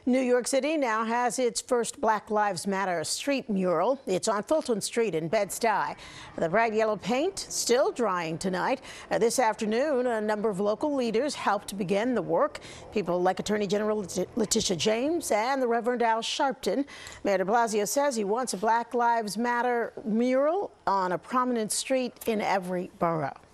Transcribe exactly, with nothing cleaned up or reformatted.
New York City now has its first Black Lives Matter street mural. It's on Fulton Street in Bed-Stuy. The bright yellow paint still drying tonight. Uh, this afternoon, a number of local leaders helped begin the work. People like Attorney General Letitia James and the Reverend Al Sharpton. Mayor de Blasio says he wants a Black Lives Matter mural on a prominent street in every borough.